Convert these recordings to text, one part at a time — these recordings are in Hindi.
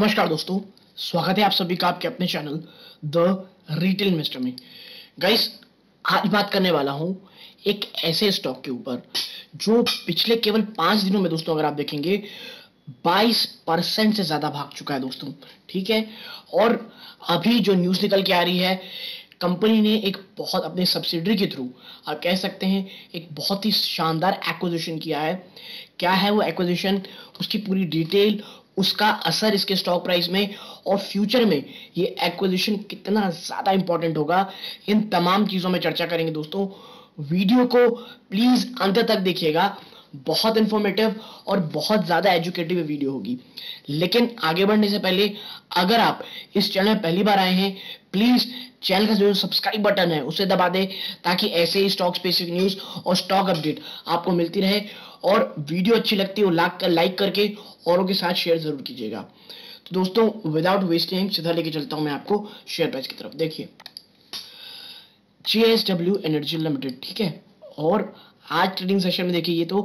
नमस्कार दोस्तों, स्वागत है आप सभी का आपके अपने चैनल द रिटेल इन्वेस्टर में। गाइस, आज बात करने वाला हूं एक ऐसे स्टॉक के ऊपर जो पिछले केवल 5 दिनों में दोस्तों अगर आप देखेंगे 22% से ज्यादा भाग चुका है दोस्तों। ठीक है, और अभी जो न्यूज निकल के आ रही है, कंपनी ने एक बहुत अपने सब्सिडरी के थ्रू आप कह सकते हैं एक बहुत ही शानदार एक्विजिशन किया है। क्या है वो एक्विजिशन, उसकी पूरी डिटेल, उसका असर इसके स्टॉक प्राइस में और फ्यूचर में ये एक्विजिशन कितना ज्यादा इंपॉर्टेंट होगा, इन तमाम चीजों में चर्चा करेंगे दोस्तों। वीडियो को प्लीज अंत तक देखिएगा, बहुत इंफॉर्मेटिव और बहुत ज्यादा एजुकेटिव वीडियो होगी। लेकिन आगे बढ़ने से पहले अगर आप इस चैनल में पहली बार आए हैं, प्लीज चैनल का जो सब्सक्राइब बटन है उसे दबा दें ताकि ऐसे ही स्टॉक स्पेसिफिक न्यूज और स्टॉक अपडेट आपको मिलती रहे। और वीडियो अच्छी लगती है लाइक करके औरों के साथ शेयर जरूर कीजिएगा। तो दोस्तों, विदाउट वेस्टिंग सीधा लेके चलता हूं मैं आपको शेयर प्राइस की तरफ। देखिए, JSW एनर्जी लिमिटेड, ठीक है, और आज ट्रेडिंग सेशन में देखिए ये तो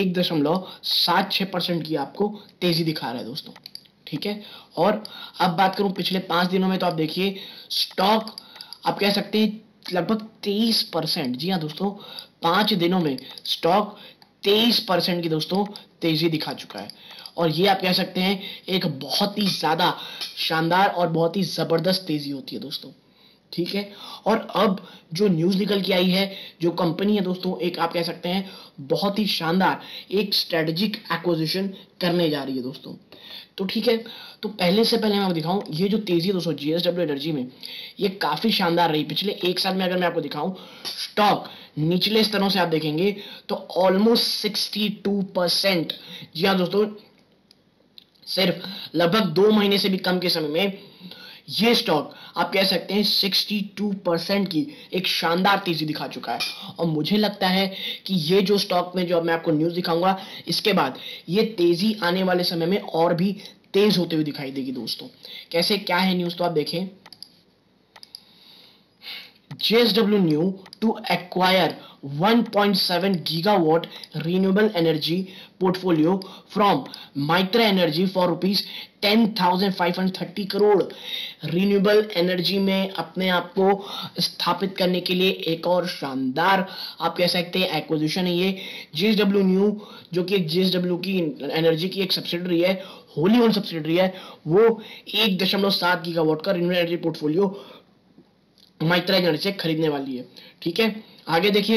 1.76% की आपको तेजी दिखा रहा है दोस्तों। ठीक है, और अब बात करूं पिछले 5 दिनों में, तो आप देखिए स्टॉक आप कह सकते हैं लगभग 23%। जी हाँ दोस्तों, 5 दिनों में स्टॉक 23% की दोस्तों तेजी दिखा चुका है। और ये आप कह सकते हैं एक बहुत ही ज्यादा शानदार और बहुत ही जबरदस्त तेजी होती है दोस्तों। ठीक है, और अब जो न्यूज निकल के आई है, जो कंपनी है दोस्तों, एक आप कह सकते हैं बहुत ही शानदार एक स्ट्रेटेजिक एक्विजिशन करने जा रही है दोस्तों। तो ठीक है, तो पहले से पहले मैं आपको दिखाऊं ये जो तेजी है दोस्तों JSW एनर्जी में, ये काफी शानदार रही। पिछले 1 साल में अगर मैं आपको दिखाऊं, स्टॉक निचले स्तरों से आप देखेंगे तो ऑलमोस्ट 62%। जी हाँ दोस्तों, सिर्फ लगभग 2 महीने से भी कम के समय में ये स्टॉक आप कह सकते हैं 62% की एक शानदार तेजी दिखा चुका है। और मुझे लगता है कि ये जो स्टॉक में जो अब मैं आपको न्यूज दिखाऊंगा, इसके बाद ये तेजी आने वाले समय में और भी तेज होते हुए दिखाई देगी दोस्तों। कैसे क्या है न्यूज, तो आप देखें, JSW new to acquire 1.7 gigawatt renewable energy portfolio from Mitra Energy for rupees 10,530 crore. Renewable energy में अपने आप को स्थापित करने के लिए एक और शानदार आप कह सकते हैं एक्विजिशन है ये। JSW न्यू, जो कि एक JSW की एनर्जी की एक सब्सिडरी है, होली ओन सब्सिडरी है, वो 1.7 गीगावाट का renewable energy portfolio Mytrah energy से खरीदने वाली है। ठीक है, आगे देखिए,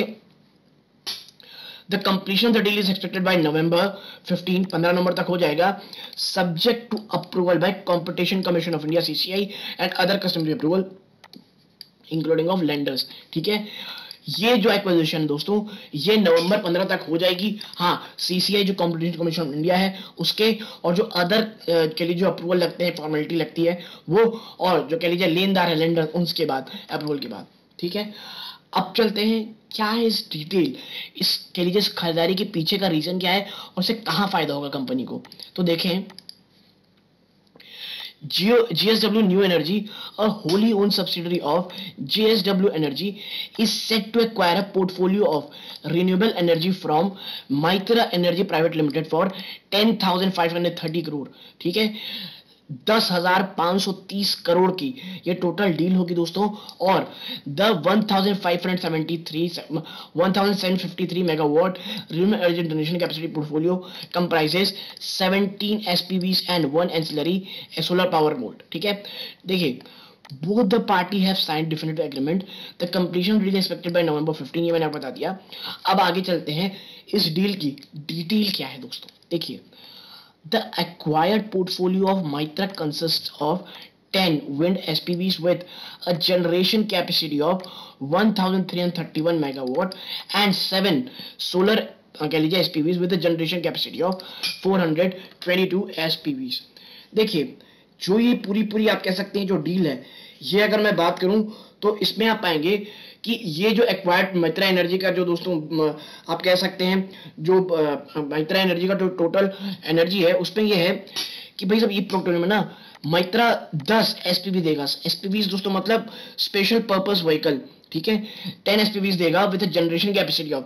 the completion of the deal is expected by November 15 नवंबर तक हो जाएगा, subject to approval by competition commission of India CCI and other customary approval including of lenders. ठीक है, ये जो एक्विजिशन दोस्तों ये नवंबर 15 तक हो जाएगी। हाँ, CCI जो कंपटीशन कमीशन ऑफ इंडिया है उसके, और जो अदर के लिए जो अप्रूवल लगते हैं, फॉर्मेलिटी लगती है वो, और जो कह लीजिए लेनदार है लेंडर, उसके बाद अप्रूवल के बाद। ठीक है, अब चलते हैं क्या है इस डिटेल, इस कह लीजिए इस खरीदारी के पीछे का रीजन क्या है और इससे कहां फायदा होगा कंपनी को। तो देखें, JSW New Energy, a wholly owned subsidiary of JSW Energy, is set to acquire a portfolio of renewable energy from Mitra Energy Private Limited for 10,530 crore. ठीक है, 10,530 करोड़ की ये टोटल डील होगी दोस्तों। और the 1,753 megawatt renewable energy generation capacity portfolio comprises 17 SPVs and 1 ancillary solar power mode. ठीक है, देखिए, both the party have signed definitive agreement. The completion date is expected by November 15, ये मैंने आपको बता दिया। अब आगे चलते हैं, इस डील की डिटेल क्या है दोस्तों। देखिए, the acquired portfolio of Mitra consists of 10 wind SPVs with a generation capacity of 1,331 megawatt and 7 solar कह लीजिए SPVs with a generation capacity of 422 SPVs। देखिए, जो ये पूरी आप कह सकते हैं जो डील है, ये अगर मैं बात करूं तो इसमें आप पाएंगे कि ये जो एक्वायर्ड मित्रा एनर्जी का जो दोस्तों आप कह सकते हैं जो मित्रा एनर्जी का जो टोटल एनर्जी है उसमें ये है कि भाई सब ये पोर्टफोलियो में ना मित्रा 10 SPV देगा। SPVs दोस्तों मतलब स्पेशल पर्पस व्हीकल। ठीक है, 10 SPVs देगा with generation capacity of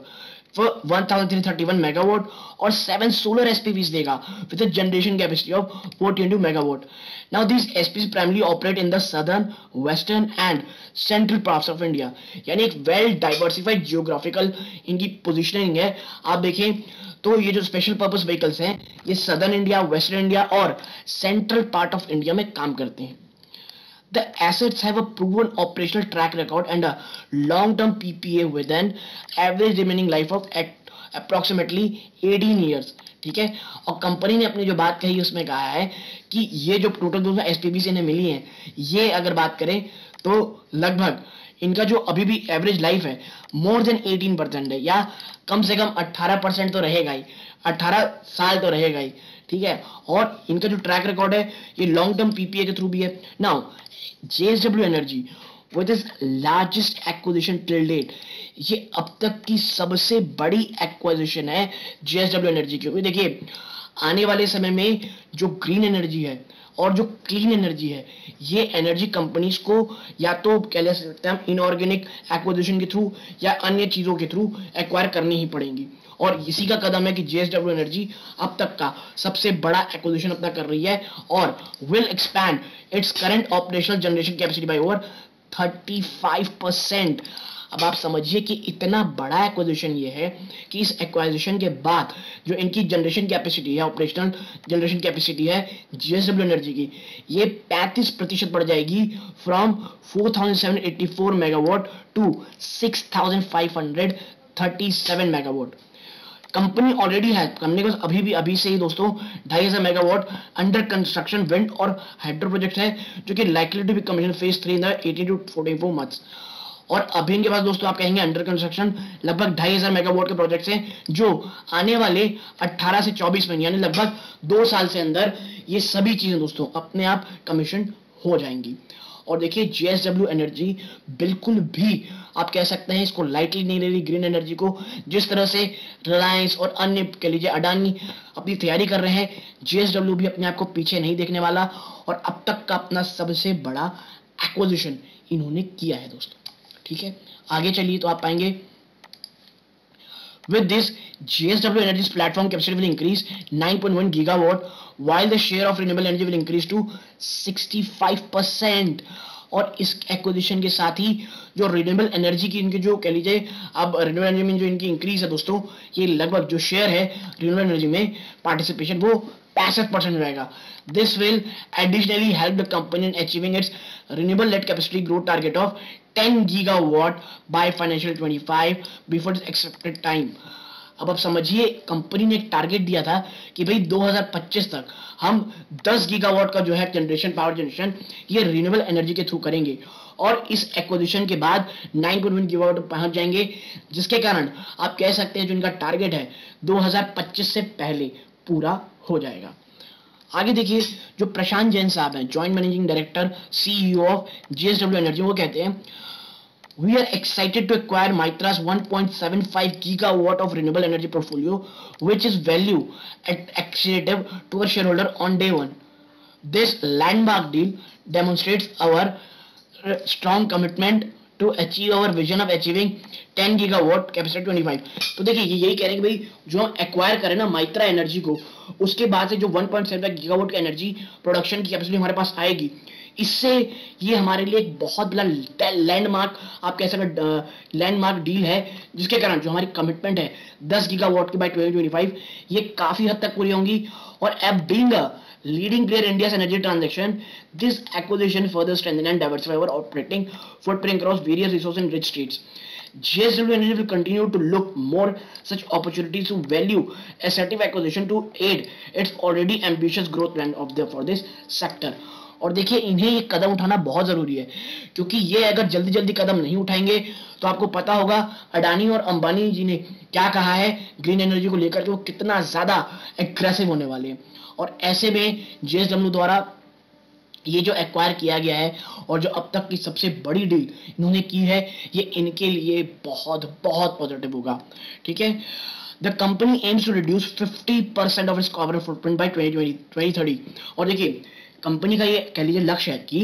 for 1331 megawatt और 7 solar SPVs देगा with a generation capacity of 422 megawatt. Now these SPVs primarily operate in the southern, western and central parts of India. यानी एक well diversified geographical इनकी positioning है. आप देखें तो ये जो स्पेशल पर्पस व्हीकल्स हैं ये सदर्न इंडिया, वेस्टर्न इंडिया और सेंट्रल पार्ट ऑफ इंडिया में काम करते हैं. The assets have a proven operational track record and a long-term PPA with an average remaining life of approximately 18 years. ठीक है. और कंपनी ने अपनी जो बात कही उसमें कहा है कि ये जो टोटल दोस्तों एसपीबी से इन्हें मिली है, ये अगर बात करें तो लगभग इनका जो अभी भी एवरेज लाइफ है मोर देन 18% है, या कम से कम 18% तो रहेगा ही, 18 साल तो रहेगा ही. ठीक है. और इनका जो ट्रैक रिकॉर्ड है ये लॉन्ग टर्म पीपीए के थ्रू भी है. Now JSW energy with is largest acquisition till date, ये अब तक की सबसे बड़ी एक्विजिशन है JSW एनर्जी की. क्योंकि देखिए आने वाले समय में जो ग्रीन एनर्जी है और जो क्लीन एनर्जी है ये एनर्जी कंपनीज को या तो कह सकते हैं हम इनऑर्गेनिक एक्विजिशन के थ्रू या अन्य चीजों के थ्रू एक्वायर करनी ही पड़ेंगी. और इसी का कदम है कि JSW एनर्जी अब तक का सबसे बड़ा एक्विजिशन अपना कर रही है और will expand its current operational generation capacity by over 35%. अब आप समझिए कि इतना बड़ा एक्विजिशन ये है कि इस एक्विजिशन के बाद जो इनकी जनरेशन कैपेसिटी है, ऑपरेशनल जनरेशन कैपेसिटी है JSW एनर्जी की, ये 35% बढ़ जाएगी from 4784 megawatt to 6537 megawatt. Company already है, कंपनी को अभी से ही दोस्तों 2500 मेगावाट अंडर कंस्ट्रक्शन विंड और हाइड्रो प्रोजेक्ट है जो कि likely to be commission phase 3 in the 18 to 44 months. और अभी इनके पास दोस्तों आप कहेंगे अंडर कंस्ट्रक्शन लगभग 2500 मेगावाट के प्रोजेक्ट्स हैं जो आने वाले 18 से 24 महीने यानी लगभग 2 साल से अंदर ये सभी चीजें दोस्तों अपने आप कमीशन हो जाएंगी. और देखिए JSW एनर्जी बिल्कुल भी आप कह सकते हैं इसको लाइटली नहीं ले रही ग्रीन एनर्जी को. जिस तरह से रिलायंस और अन्य कह लीजिए अडानी अपनी तैयारी कर रहे हैं, JSW भी अपने आप को पीछे नहीं देखने वाला और अब तक का अपना सबसे बड़ा एक्विजिशन इन्होंने किया है दोस्तों. ठीक है. आगे चलिए तो आप पाएंगे with this JSW Energy's platform capacity will increase 9.1 gigawatt while the share of renewable energy will increase to 65%. और इस एक्विजिशन के साथ ही जो रिन्यूएबल एनर्जी की इनके जो कह लीजिए अब रिन्यूएबल एनर्जी में जो इनकी इंक्रीज है दोस्तों, ये लगभग जो शेयर है रिन्यूएबल एनर्जी में पार्टिसिपेशन वो 65% हो जाएगा. This will additionally help the company in achieving its renewable net capacity growth target of 10 gigawatt by financial 25 before its expected time. अब आप समझिए कंपनी ने एक टारगेट दिया था कि भाई 2025 तक हम 10 गीगावाट का जो है जनरेशन, पावर जनरेशन ये रिन्यूएबल एनर्जी के थ्रू करेंगे और इस एक्विजिशन के बाद 9.1 गीगावाट पहुंच जाएंगे, जिसके कारण आप कह सकते हैं जो इनका टारगेट है 2025 से पहले पूरा हो जाएगा. आगे देखिए जो प्रशांत जैन साहब हैं, joint managing director CEO of JSW energy, वो कहते हैं We are excited to acquire Mytra's 1.75 gigawatt of renewable energy portfolio, which is value accretive to our shareholder on day one. This landmark deal demonstrates our strong commitment to achieve our vision of achieving 10 gigawatt capacity 25. तो देखिए ये यही कह रहे हैं कि भाई जो हम एक्वायर करें ना माइत्रा एनर्जी को, उसके बाद से जो 1.75 गीगावाट की एनर्जी प्रोडक्शन की कैपेसिटी हमारे पास आएगी, इससे ये हमारे लिए एक बहुत बड़ा लैंडमार्क आप कह सकते लैंडमार्क डील है, जिसके कारण जो हमारी कमिटमेंट है 10 गीगावाट की बाय 2025 ये काफी हद तक पूरी होंगी. और अब being a leading player in India's energy transaction, this acquisition further strengthen and diversify our operating footprint across various resource-rich states. JSW Energy will continue to look more such opportunities to value assertive acquisition to aid its already ambitious growth plan for this sector. और देखिए इन्हें ये कदम उठाना बहुत जरूरी है, क्योंकि ये अगर जल्दी जल्दी कदम नहीं उठाएंगे तो आपको पता होगा अडानी और अंबानी जी ने क्या कहा है ग्रीन एनर्जी को लेकर के वो कितना ज्यादा एग्रेसिव होने वाले हैं. और ऐसे में JSW द्वारा ये जो एक्वायर किया गया है और जो अब तक की सबसे बड़ी डील इन्होंने की है, ये इनके लिए बहुत बहुत पॉजिटिव होगा. ठीक है. The company aims to reduce 50% of its carbon footprint by 2030. और देखिए कंपनी का ये कह लीजिए लक्ष्य है कि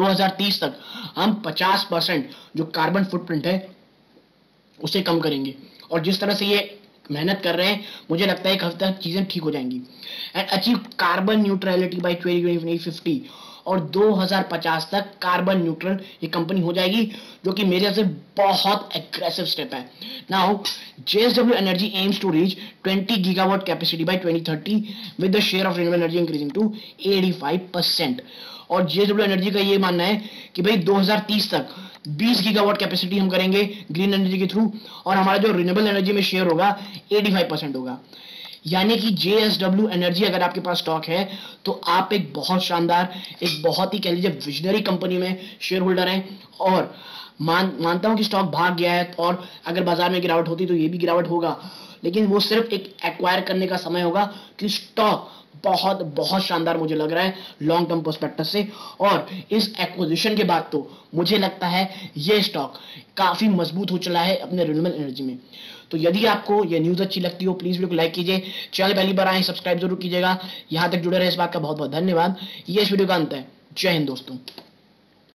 2030 तक हम 50% जो कार्बन फुटप्रिंट है उसे कम करेंगे. और जिस तरह से ये मेहनत कर रहे हैं, मुझे लगता है एक हफ्ते तक चीजें ठीक हो जाएंगी। And achieve carbon neutrality by 2050, और 2050 तक कार्बन न्यूट्रल ये कंपनी हो जाएगी, जो कि मेरे से बहुत एग्रेसिव स्टेप है। Now JSW energy aims to reach 20 gigawatt capacity by 2030 with the share of renewable energy increasing to 85%। और JSW एनर्जी का ये मानना है कि भाई 2030 तक 20 गीगावाट कैपेसिटी हम करेंगे ग्रीन एनर्जी के थ्रू, और हमारा जो रिन्यूएबल एनर्जी में शेयर होगा 85% होगा। यानी कि JSW एनर्जी अगर आपके पास स्टॉक है तो आप एक बहुत शानदार, एक बहुत ही कह लीजिए विजनरी कंपनी में शेयर होल्डर हैं। और मानता हूं कि स्टॉक भाग गया है, और अगर बाजार में गिरावट होती तो ये भी गिरावट होगा, लेकिन वो सिर्फ एक एक्वायर करने का समय होगा, कि स्टॉक बहुत बहुत शानदार मुझे लग रहा है लॉन्ग टर्म पर्सपेक्टिव से। और इस एक्विजिशन के बाद तो मुझे लगता है ये स्टॉक काफी मजबूत हो चला है अपने रिन्यूएबल एनर्जी में। तो यदि आपको ये न्यूज अच्छी लगती हो, प्लीज वीडियो को लाइक कीजिए, चैनल पहली बार आए सब्सक्राइब जरूर कीजिएगा। यहां तक जुड़े रहे इस बात का बहुत बहुत धन्यवाद। ये इस वीडियो का अंत है। जय हिंद दोस्तों।